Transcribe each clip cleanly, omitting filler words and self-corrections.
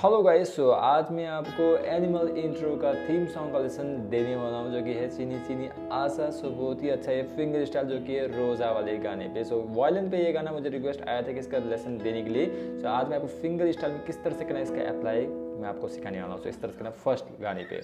Hello guys, सो आज मैं आपको एनिमल इंट्रो का थीम सॉन्ग का लेसन देने वाला हूँ जो कि है चीनी चीनी आशा। सो बहुत ही अच्छा है फिंगर स्टाइल जो कि है रोज़ा वाले गाने पे। सो वायलिन पे ये गाना मुझे रिक्वेस्ट आया था कि इसका लेसन देने के लिए। सो आज मैं आपको फिंगर स्टाइल में किस तरह से करना है इसका अप्लाई मैं आपको सिखाने वाला हूँ। सो इस तरह से करना फर्स्ट गाने पे।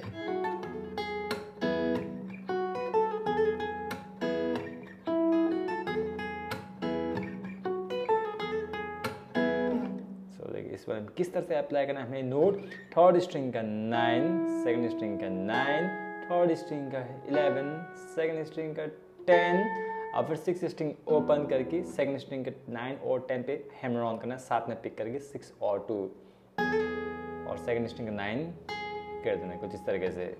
इस बार किस तरह से अप्लाई करना है हमें नोट थर्ड स्ट्रिंग का 9, सेकंड स्ट्रिंग का 9, थर्ड स्ट्रिंग का 11, सेकंड स्ट्रिंग का 10 और फिर 6 स्ट्रिंग ओपन करके सेकंड स्ट्रिंग का 9 और 10 पे हैमर ऑन करना, साथ में पिक करके 6 और 2 और सेकंड स्ट्रिंग का 9 कर देना कुछ इस तरीके से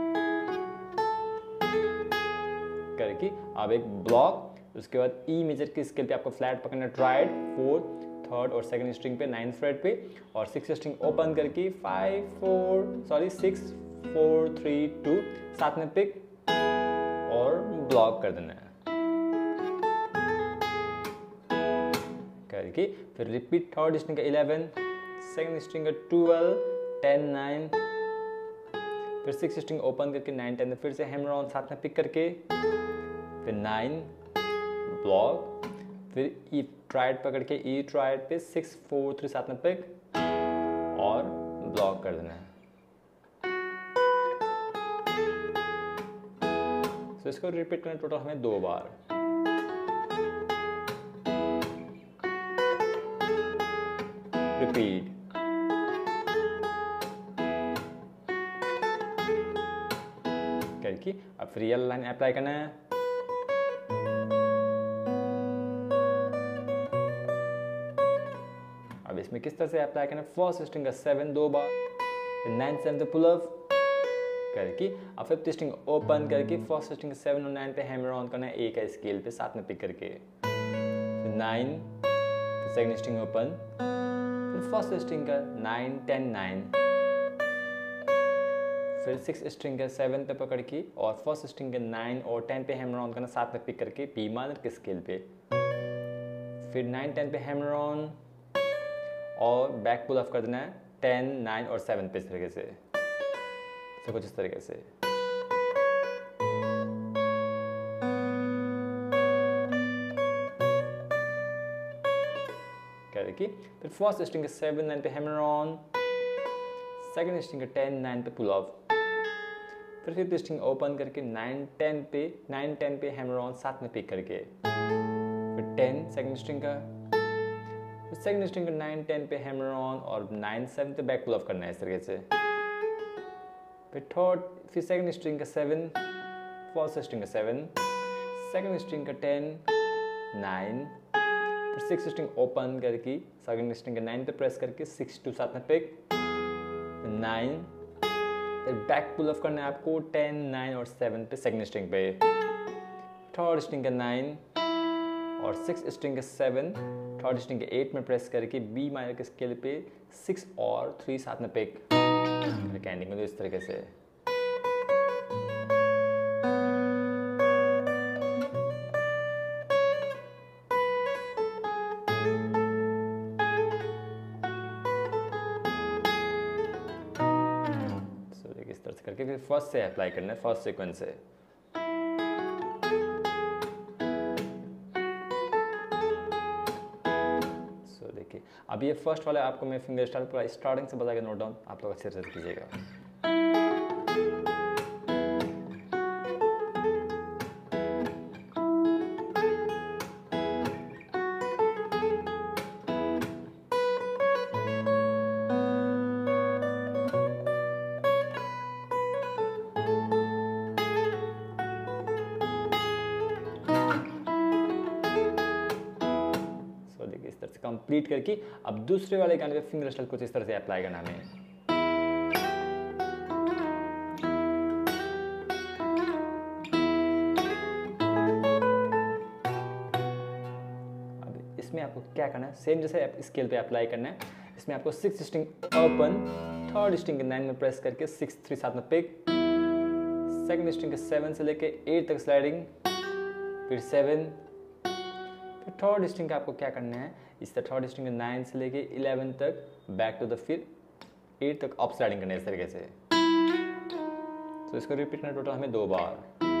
करके। अब एक ब्लॉक, उसके बाद ई मेजर की स्केल पे आपको फ्लैट पकड़ना, ट्राइड 4 थर्ड और सेकंड स्ट्रिंग पे 9th फ्रेट पे और 6 स्ट्रिंग ओपन करके 6 4 3 2 साथ में पिक और ब्लॉक कर देना है करके। फिर रिपीट थर्ड स्ट्रिंग का 11, सेकंड स्ट्रिंग का 12, 10 9 फिर 6 स्ट्रिंग ओपन करके 9 10 फिर से हैमर ऑन साथ में पिक करके फिर 9 ब्लॉक, फिर ई ट्राइड पकड़ के ई ट्राइड पे 6 4 3 साथ में पिक और ब्लॉक कर देना है। तो इसको रिपीट करना टोटल हमें 2 बार। रिपीट करके अब फिर रियल लाइन अप्लाई करना है। अब इसमें किस तरह से अप्लाई करना है, फर्स्ट स्ट्रिंग का 7 2 बार, 9 7 पुल अप करके अब फिफ्थ स्ट्रिंग ओपन करके फर्स्ट स्ट्रिंग 7 और 9 पे हैमर ऑन करना है ए का स्केल पे साथ में पिक करके, फिर 9 फिर सेकंड स्ट्रिंग ओपन, फिर फर्स्ट स्ट्रिंग का 9 10 9 फिर 6 स्ट्रिंग का 7 पे पकड़ के और फर्स्ट स्ट्रिंग का 9 और 10 पे हैमर ऑन करना साथ में पिक करके बी माइनर के स्केल पे, फिर 9 10 पे हैमर ऑन और बैक पुल ऑफ कर देना है 10 9 और 7 पे इस तरीके से कुछ इस तरीके से करके। फिर फर्स्ट स्ट्रिंग के 7 9 पे हैमर ऑन, सेकंड स्ट्रिंग के 10 9 पे पुल ऑफ, फिर फिफ्थ स्ट्रिंग ओपन करके 9 10 पे हैमर ऑन साथ में पिक करके, फिर 10 सेकंड स्ट्रिंग का, सेकंड स्ट्रिंग का 9 10 पे हैमर ऑन और 9 7 पे बैक पुल ऑफ करना है इस तरीके से। फिर सेकंड स्ट्रिंग का 7, फर्स्ट स्ट्रिंग का 7, सेकंड स्ट्रिंग का 10 9 फिर 6 स्ट्रिंग ओपन करके सेकंड स्ट्रिंग का 9 पे प्रेस करके 6 2 साथ में पिक 9 फिर बैक पुल ऑफ करना है आपको 10 9 और 7 पे सेकंड स्ट्रिंग पे, थर्ड स्ट्रिंग का 9 और 6 स्ट्रिंग के 7 थर्ड स्ट्रिंग के 8 में प्रेस करके बी माइनर के स्केल पे 6 और 3 साथ में पिक एंडिंग में इस तरीके से। देखिए इस तरह से करके फिर फर्स्ट से अप्लाई करना है, फर्स्ट सीक्वेंस से। देखिए अब ये फर्स्ट वाला आपको मैं फिंगर स्टाइल पूरा स्टार्टिंग से बता के नोट डाउन आप लोग अच्छे से कीजिएगा। इस तरह से कंप्लीट करके अब दूसरे वाले गाने पे फिंगर स्टाइल कुछ इस तरह से अप्लाई करना हमें। अब इसमें आपको क्या करना है, सेम जैसे स्केल पे अप्लाई करना है। इसमें आपको 6 स्ट्रिंग ओपन, थर्ड स्ट्रिंग के 9 में प्रेस करके 6 3 साथ में पिक, सेकंड स्ट्रिंग के 7 से लेके 8 तक स्लाइडिंग, फिर 7, फिर थर्ड स्ट्रिंग का आपको क्या करना है, इस थर्ड स्ट्रिंग 9 से लेके 11 तक बैक टू द फिर 8 तक अप स्लाइडिंग करना है इस तरीके से। तो इसको रिपीट करना टोटल हमें 2 बार।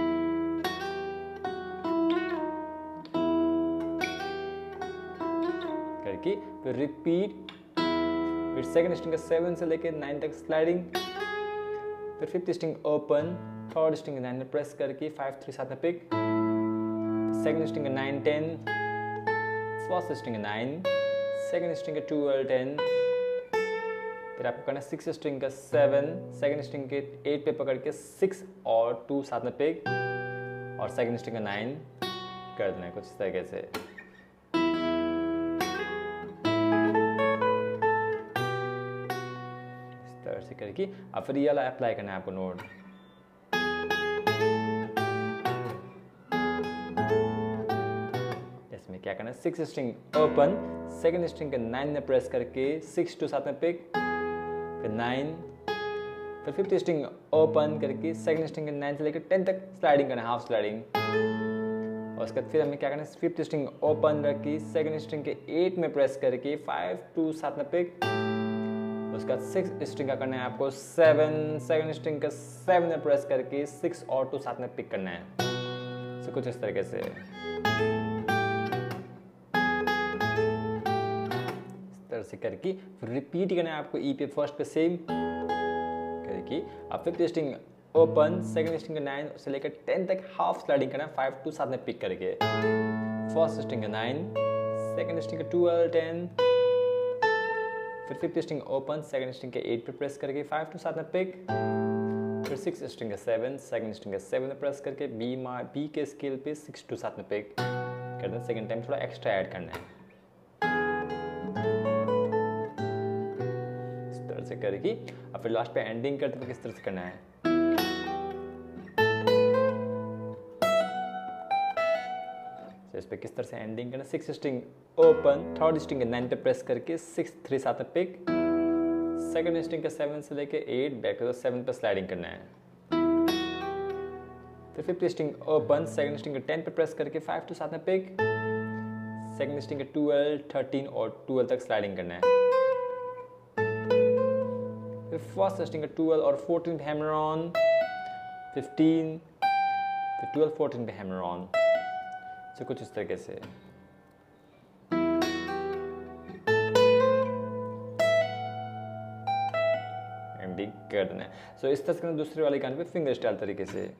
करके फिर रिपीट, फिर सेकंड स्ट्रिंग का 7 से लेके 9 तक स्लाइडिंग, फिर fifth string open, third string 9 में प्रेस करके 5 3 7 में पिक, सेकंड स्ट्रिंग का 9 10, फर्स्ट स्ट्रिंग का 9, सेकंड स्ट्रिंग का 12 10, फिर आपको करना 6 स्ट्रिंग का 7, सेकंड स्ट्रिंग के 8 पे पकड़ के 6 और 2 साथ में पिक, और सेकंड स्ट्रिंग का 9 कर देना है कुछ इस तरीके से। इस तरह से करके अब फिर ये वाला अप्लाई करना है आपको नोट। इसमें क्या करना है, 6 स्ट्रिंग ओपन, सेकंड स्ट्रिंग का 9 में प्रेस करके 6 2 साथ में पिक, फिर 9, फिर फिफ्थ स्ट्रिंग ओपन करके सेकंड स्ट्रिंग के 9 से लेकर 10 तक स्लाइडिंग करना है, हाफ स्लाइडिंग। और उसके बाद फिर हमें क्या करना है, फिफ्थ स्ट्रिंग ओपन रखी, सेकंड स्ट्रिंग के 8 में प्रेस करके 5 2 7 में पिक, उसके बाद 6 स्ट्रिंग का करना है आपको 7, सेकंड स्ट्रिंग का 7 में प्रेस करके 6 और 2 साथ में पिक करना है। तो कुछ इस तरीके से से करके फिर रिपीट करना है आपको ई पे फर्स्ट पे सेम करके। अब fifth string open, second string का 9 से लेकर 10 तक हाफ स्लाइडिंग करना है 5 2 साथ में पिक करके, फर्स्ट स्ट्रिंग का 9, सेकंड स्ट्रिंग का 12 10, फिर fifth string open, second string के 8 पे प्रेस करके 5 2 साथ में पिक, फिर 6 स्ट्रिंग का 7, सेकंड स्ट्रिंग का 7 में प्रेस करके बी के स्केल पे 6 2 साथ में पिक कर देना। सेकंड टाइम थोड़ा एक्स्ट्रा ऐड करना है से करके। अब फिर लास्ट पे एंडिंग करते हुए किस तरह से करना है, तो इस पे किस तरह से एंडिंग करना है, 6 स्ट्रिंग ओपन, थर्ड स्ट्रिंग के 9 पे प्रेस करके 6 3 7 में पिक, सेकंड स्ट्रिंग के 7 से लेके 8 बैक टू 7 पे स्लाइडिंग करना है, फिर fifth string open, second string के 10 पे प्रेस करके 5 2 7 में पिक, सेकंड स्ट्रिंग के 12 13 और 12 तक स्लाइडिंग करना है, फर्स्ट स्ट्रिंग का 12 और 14 पे हैमर ऑन, 15, फिर 12 14 पे हैमर ऑन। तो कुछ इस तरीके से एंडिंग कर देना है। सो इस तरह से दूसरे वाले गाने पे फिंगर स्टाइल तरीके से।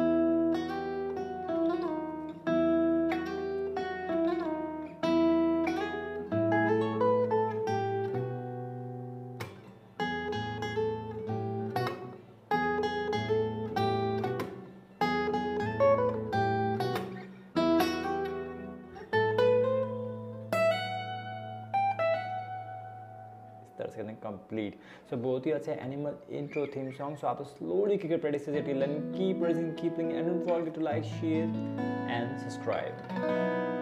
कंप्लीट। सो बहुत ही अच्छा Animal intro theme song. So आप slowly cricket practice keep running, keep pressing, keep playing, and don't forget to like, share and subscribe.